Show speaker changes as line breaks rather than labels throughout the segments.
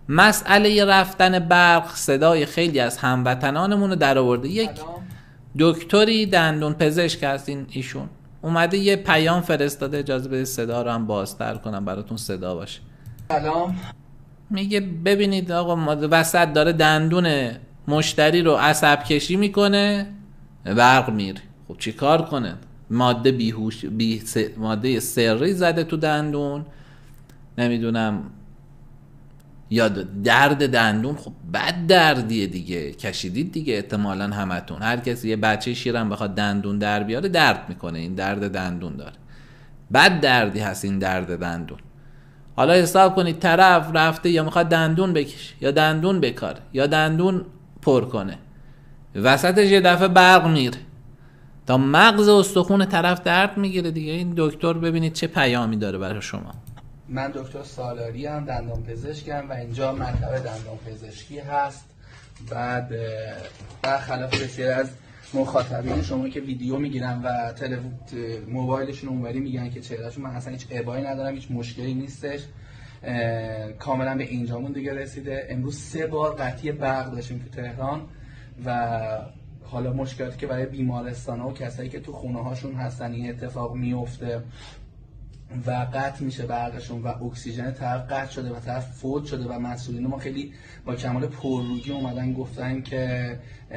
مسئله رفتن برق صدای خیلی از هموطنانمون رو در آورده. یک دکتری دندون پزشک هستین ایشون اومده یه پیام فرستاده، اجازه بدید صدا رو هم بازتر کنم براتون صدا باشه.
سلام.
میگه ببینید آقا وسط داره دندون مشتری رو عصب کشی میکنه، برق میره. خب چی کار کنه؟ ماده سری زده تو دندون، نمیدونم، یا درد دندون. خب بد دردیه دیگه، کشیدید دیگه احتمالاً همتون. هر کسی یه بچه شیرم بخواد دندون در بیاره درد میکنه، این درد دندون داره، بد دردی هست این درد دندون. حالا حساب کنید طرف رفته یا میخواد دندون بکشه یا دندون بکاره یا دندون پر کنه، وسطش یه دفعه برق میره تا مغز استخون طرف درد میگیره دیگه. این دکتر ببینید چه پیامی داره برای شما.
من دکتر سالاری هم، دندان پزشکم و اینجا مطب دندان پزشکی هست. بعد برخلاف بسیاری از مخاطبین شما که ویدیو میگیرن و موبایلشون اونوری میگن که چهرهشون، من اصلا هیچ ابایی ندارم، هیچ مشکلی نیستش، کاملا به اینجامون دیگه رسیده. امروز 3 بار قطعی برق داشتیم تو تهران و حالا مشکلاتی که برای بیمارستان ها و کسایی که تو خونه هاشون هستن این اتفاق میفته و قطع میشه برقشون و اکسیژن طرف قطع شده و طرف فوت شده و مسئولین ما خیلی با کمال پررویی اومدن گفتن که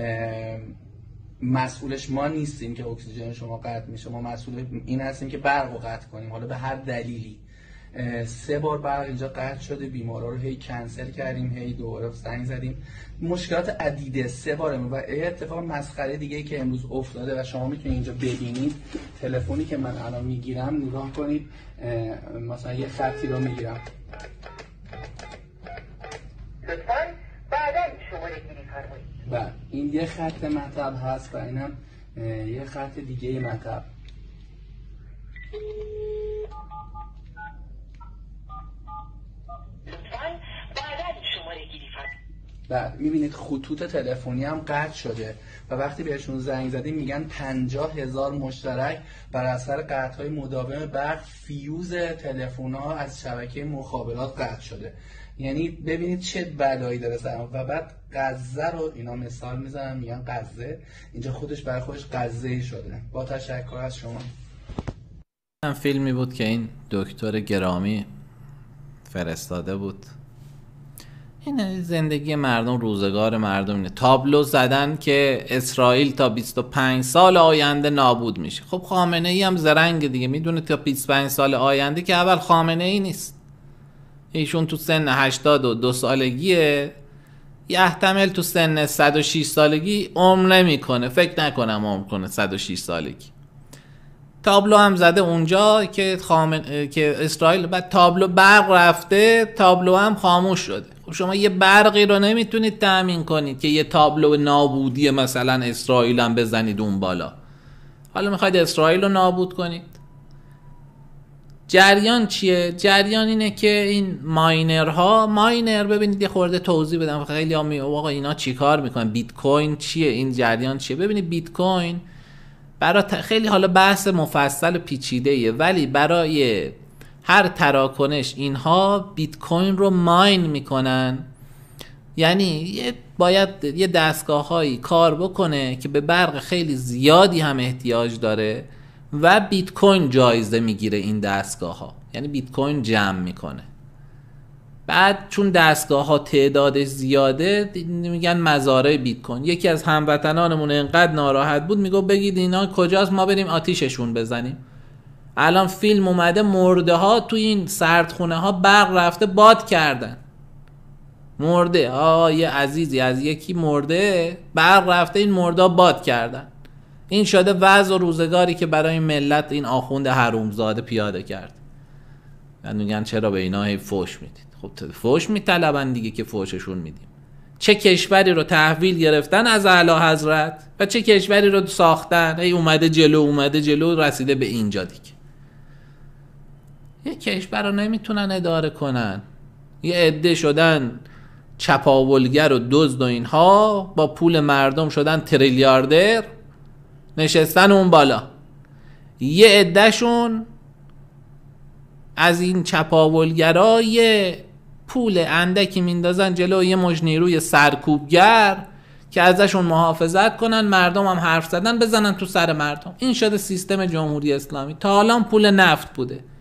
مسئولش ما نیستیم که اکسیژن شما قطع میشه، ما مسئول این هستیم که برق رو قطع کنیم، حالا به هر دلیلی. 3 بار برق اینجا قطع شده، بیمارا رو هی کنسل کردیم، هی دوباره زنگ زدیم، مشکلات عدیده 3 بار. و اتفاق مسخره دیگه که امروز افتاده و شما میتونید اینجا ببینید، تلفنی که من الان میگیرم نگاه کنید، مثلا یه خطی رو میگیرم،
لطفاً بعداً شماره گیری فرمایید.
بله این یه خط مطب هست و اینم یه خط دیگه مطب. بعد میبینید خطوط تلفنی هم قطع شده و وقتی بهشون زنگ زدیم میگن 50,000 مشترک بر اثر قطع‌های مداوم برق فیوز تلفن‌ها از شبکه مخابرات قطع شده. یعنی ببینید چه بلایی داره سرم. و بعد غزه رو اینا مثال میزنن، میگن غزه، اینجا خودش برای خودش غزه‌ای شده. با تشکر از شما.
این فیلمی بود که این دکتر گرامی فرستاده بود. این زندگی مردم، روزگار مردم اینه. تابلو زدن که اسرائیل تا 25 سال آینده نابود میشه. خب خامنه ای هم زرنگ دیگه، میدونه تا 25 سال آینده که اول خامنه ای نیست، ایشون تو سن 82 سالگیه، یحتمل تو سن 106 سالگی عمر نمیکنه، فکر نکنم عمر کنه 106 سالگی. تابلو هم زده اونجا که که اسرائیل، بعد تابلو برق رفته، تابلو هم خاموش شده. خب شما یه برقی رو نمیتونید تأمین کنید که یه تابلو نابودی مثلا اسرائیل هم بزنید اون بالا. حالا میخواید اسرائیل رو نابود کنید؟ جریان چیه؟ جریان اینه که این ماینر ببینید، یه خورده توضیح بدم، خیلی آقا اینا چی کار میکنن، بیت کوین چیه، این جریان چیه؟ ببینید بیت کوین برای خیلی حالا بحث مفصل و پیچیده‌ایه، ولی برای هر تراکنش اینها بیت کوین رو ماین میکنن. یعنی باید یه دستگاه‌هایی کار بکنه که به برق خیلی زیادی هم احتیاج داره و بیت کوین جایزه میگیره این دستگاه‌ها، یعنی بیت کوین جمع میکنه. بعد چون دستگاه‌ها تعدادش زیاده میگن مزارع بیت کوین. یکی از هموطنانمون انقدر ناراحت بود میگه بگید اینا کجاست، ما بریم آتیششون بزنیم. الان فیلم اومده، مرده ها تو این سردخونه ها برق رفته باد کردن، مرده یه عزیزی از یکی مرده، برق رفته این مرده باد کردن. این شده وضع و روزگاری که برای ملت این آخوند حرومزاده پیاده کرد. میگن چرا به اینا هی فوش میدید؟ خب فوش میطلبن دیگه که فوششون میدیم. چه کشوری رو تحویل گرفتن از اعلی حضرت و چه کشوری رو ساختن، هی اومده جلو رسیده به اینجا دیگه. یه کشور رو نمیتونن اداره کنن، یه عده شدن چپاولگر و دزد و اینها، با پول مردم شدن تریلیاردر، نشستن اون بالا. یه عدهشون از این چپاولگرا یه پول اندکی میندازن جلو یه مجن نیروی سرکوبگر که ازشون محافظت کنن، مردم هم حرف زدن بزنن تو سر مردم. این شده سیستم جمهوری اسلامی. تا الان پول نفت بوده،